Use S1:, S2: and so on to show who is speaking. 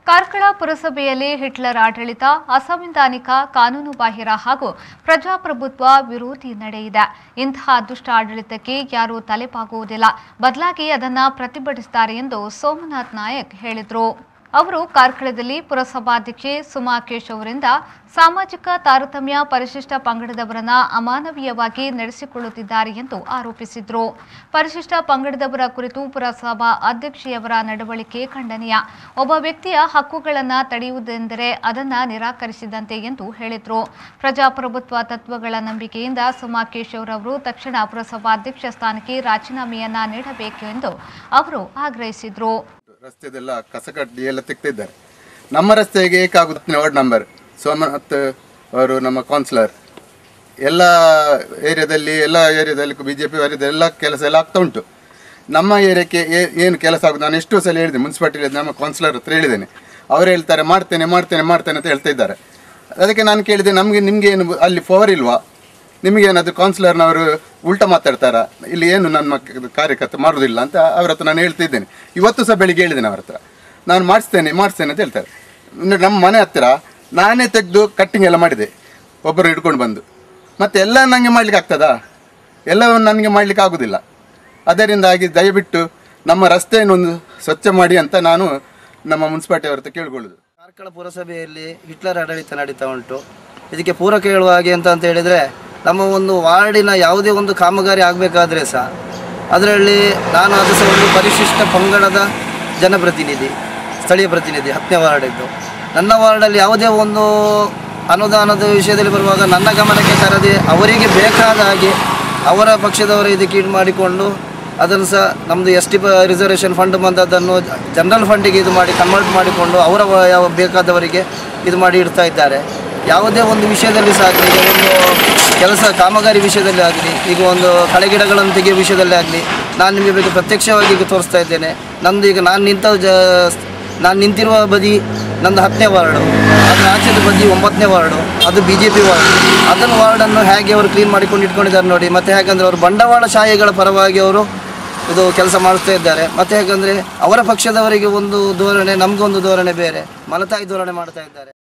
S1: Karkala ಪುರಸಭೆಯಲ್ಲಿ Hitler ಆಡಳಿತ ಅಸಂವಿಧಾನಿಕ ಕಾನೂನುಬಾಹಿರ ಹಾಗೂ ಪ್ರಜಾಪ್ರಭುತ್ವ ವಿರೋಧಿ ನಡೆಯಿದೆ. ಇಂತಹ ದುಷ್ಟ ಆಡಳಿತಕ್ಕೆ ಯಾರೂ ತಲೆಬಾಗುವುದಿಲ್ಲ, ಬದಲಾಗಿ ಅದನ್ನು ಪ್ರತಿಭಟಿಸುತ್ತಾರೆ ಎಂದು ಸೋಮನಾಥ್ ನಾಯಕ್ ಹೇಳಿದರು. ಅವರು ಕಾರ್ಕಳದಲ್ಲಿ ಪುರಸಭಾಧ್ಯಕ್ಷೆ ಸುಮಾಕೇಶ್ ಅವರಿಂದ ಸಾಮಾಜಿಕ ತಾರತಮ್ಯ ಪರಿಶಿಷ್ಟ ಪಂಗಡದವರನ್ನ ಅಮಾನವೀಯವಾಗಿ ನಡೆಸಿಕೊಳ್ಳುತ್ತಿದ್ದಾರೆ ಎಂದು ಆರೋಪಿಸಿದರು. ಪರಿಶಿಷ್ಟ ಪಂಗಡದವರ ಕುರಿತು ಪುರಸಭಾ ಅಧ್ಯಕ್ಷೆಯವರ ನಡವಳಿಕೆ ಖಂಡನೀಯ. ಒಬ್ಬ ವ್ಯಕ್ತಿಯ ಹಕ್ಕುಗಳನ್ನು ತಡೆಯುವುದೆಂದರೆ ಅದನ್ನು ನಿರಾಕರಿಸಿದಂತೆ ಎಂದು ಹೇಳಿದರು. ಪ್ರಜಾಪ್ರಭುತ್ವ ತತ್ವಗಳ ನಂಬಿಕೆಯಿಂದ ಸುಮಾಕೇಶ್ ಅವರವರು ತಕ್ಷಣ ಪುರಸಭಾಧ್ಯಕ್ಷ ಸ್ಥಾನಕ್ಕೆ ರಾಜೀನಾಮೆಯನ್ನ ನೀಡಬೇಕು ಎಂದು ಅವರು ಆಗ್ರಹಿಸಿದರು.
S2: ರಸ್ತೆದೆಲ್ಲ ಕಸಕಡ್ಡಿ ಎಲ್ಲ ತೆಗ್ತಿದ್ದಾರೆ. ನಮ್ಮ ರಸ್ತೆಗೆ ಏಕಾಗುತ್ತೆ ವಾರ್ಡ್ ನಂಬರ್ ಸೋಮನಾಥ್ ಅವರು ನಮ್ಮ ಕೌನ್ಸಿಲರ್ ಎಲ್ಲ ಏರಿಯಾದಲ್ಲಿ BJP ಎಲ್ಲ ಕೆಲಸ ಎಲ್ಲ ಆಗ್ತಾ ಉಂಟು. ನಮ್ಮ ಏರಿಯಾಕ್ಕೆ ಏನು ಕೆಲಸ ಆಗುತ್ತೆ ನಾನು ಎಷ್ಟು ಸಲ ಹೇಳಿದೆ, ಮುನ್ಸಿಪಾಲ್ಟಿ ನಮ್ಮ ಕೌನ್ಸಿಲರ್ ಹತ್ರ ಹೇಳಿದ್ದೇನೆ. ಅವರು ಹೇಳ್ತಾರೆ ಮಾಡ್ತೇನೆ ಅಂತ ಹೇಳ್ತಾ ಇದ್ದಾರೆ. ಅದಕ್ಕೆ ನಾನು ಕೇಳಿದೆ, ನಿಮಗೆ ಏನು ಅಲ್ಲಿ ಪವರ್ ಇಲ್ವಾ? ನಿಮಗೇನಾದರೂ ಕೌನ್ಸಿಲರ್ನವರು ಉಲ್ಟಾ ಮಾತಾಡ್ತಾರಾ? ಇಲ್ಲಿ ಏನು ನಮ್ಮ ಕಾರ್ಯಕರ್ತ ಮಾಡೋದಿಲ್ಲ ಅಂತ ಅವ್ರ ಹತ್ರ ನಾನು ಹೇಳ್ತಿದ್ದೇನೆ. ಇವತ್ತು ಸಹ ಬೆಳಿಗ್ಗೆ ಹೇಳಿದ್ದೇನೆ ಅವ್ರ ಹತ್ರ, ನಾನು ಮಾಡಿಸ್ತೇನೆ ಅಂತ ಹೇಳ್ತಾರೆ. ನಮ್ಮ ಮನೆ ಹತ್ತಿರ ನಾನೇ ತೆಗೆದು ಕಟ್ಟಿಂಗ್ ಎಲ್ಲ ಮಾಡಿದೆ, ಒಬ್ಬರು ಹಿಡ್ಕೊಂಡು ಬಂದು. ಮತ್ತು ಎಲ್ಲ ನನಗೆ ಮಾಡಲಿಕ್ಕೆ ಆಗ್ತದಾ? ಎಲ್ಲವನ್ನು ನನಗೆ ಮಾಡಲಿಕ್ಕೆ ಆಗೋದಿಲ್ಲ. ಅದರಿಂದಾಗಿ ದಯವಿಟ್ಟು ನಮ್ಮ ರಸ್ತೆಯನ್ನು ಸ್ವಚ್ಛ ಮಾಡಿ ಅಂತ ನಾನು ನಮ್ಮ ಮುನ್ಸಿಪಾಲ್ಟಿ ಅವ್ರ ಹತ್ರ ಕೇಳ್ಕೊಳ್ಳೋದು.
S3: ಕಾರ್ಕಳ ಪುರಸಭೆಯಲ್ಲಿ ಹಿಟ್ಲರ್ ಆಡಳಿತ ನಡೀತಾ ಉಂಟು. ಇದಕ್ಕೆ ಪೂರಕ ಹೇಳುವ ಹಾಗೆ ಅಂತ ಹೇಳಿದರೆ, ನಮ್ಮ ಒಂದು ವಾರ್ಡಿನ ಯಾವುದೇ ಒಂದು ಕಾಮಗಾರಿ ಆಗಬೇಕಾದ್ರೆ ಸಹ ಅದರಲ್ಲಿ ನಾನು ಅದು ಸಹ ಒಂದು ಪರಿಶಿಷ್ಟ ಪಂಗಡದ ಜನಪ್ರತಿನಿಧಿ, ಸ್ಥಳೀಯ ಪ್ರತಿನಿಧಿ 10ನೇ ವಾರ್ಡಿದ್ದು. ನನ್ನ ವಾರ್ಡಲ್ಲಿ ಯಾವುದೇ ಒಂದು ಅನುದಾನದ ವಿಷಯದಲ್ಲಿ ಬರುವಾಗ ನನ್ನ ಗಮನಕ್ಕೆ ತರದೆ ಅವರಿಗೆ ಬೇಕಾದ ಹಾಗೆ ಅವರ ಪಕ್ಷದವರ ಇದಕ್ಕೆ ಇದು ಮಾಡಿಕೊಂಡು ಅದನ್ನು ಸಹ ನಮ್ಮದು ST ರಿಸರ್ವೇಷನ್ ಫಂಡ್ ಬಂದದ್ದನ್ನು ಜನರಲ್ ಫಂಡಿಗೆ ಇದು ಮಾಡಿ ಕನ್ವರ್ಟ್ ಮಾಡಿಕೊಂಡು ಅವರ ಯಾವ ಬೇಕಾದವರಿಗೆ ಇದು ಮಾಡಿ ಇಡ್ತಾ ಇದ್ದಾರೆ. ಯಾವುದೇ ಒಂದು ವಿಷಯದಲ್ಲಿ ಸಹ ಆಗಲಿ, ಈಗ ಒಂದು ಕೆಲಸ ಕಾಮಗಾರಿ ವಿಷಯದಲ್ಲಿ ಆಗಲಿ, ಈಗ ಒಂದು ಕಳೆಗಿಡಗಳನ್ನು ತೆಗೆಯುವ ವಿಷಯದಲ್ಲಿ ಆಗಲಿ, ನಾನು ನಿಮಗೆ ಬಗ್ಗೆ ಪ್ರತ್ಯಕ್ಷವಾಗಿ ಈಗ ತೋರಿಸ್ತಾ ಇದ್ದೇನೆ. ನಂದು ಈಗ ನಾನು ನಿಂತಿರುವ ಬದಿ ನಂದು 10ನೇ ವಾರ್ಡು, ಅದರ ಆಚೆದ ಬದಿ 9ನೇ ವಾರ್ಡು, ಅದು BJP ವಾರ್ಡು. ಅದನ್ನು ವಾರ್ಡನ್ನು ಹೇಗೆ ಅವರು ಕ್ಲೀನ್ ಮಾಡಿಕೊಂಡು ಇಟ್ಕೊಂಡಿದ್ದಾರೆ ನೋಡಿ. ಮತ್ತು ಹೇಗೆಂದರೆ ಅವರು ಬಂಡವಾಳಶಾಹಿಗಳ ಪರವಾಗಿ ಅವರು ಇದು ಕೆಲಸ ಮಾಡ್ತಾ ಇದ್ದಾರೆ. ಮತ್ತು ಹೇಗೆಂದರೆ ಅವರ ಪಕ್ಷದವರಿಗೆ ಒಂದು ಧೋರಣೆ, ನಮಗೊಂದು ಧೋರಣೆ ಬೇರೆ, ಮಲತಾಯಿ ಧೋರಣೆ ಮಾಡ್ತಾ ಇದ್ದಾರೆ.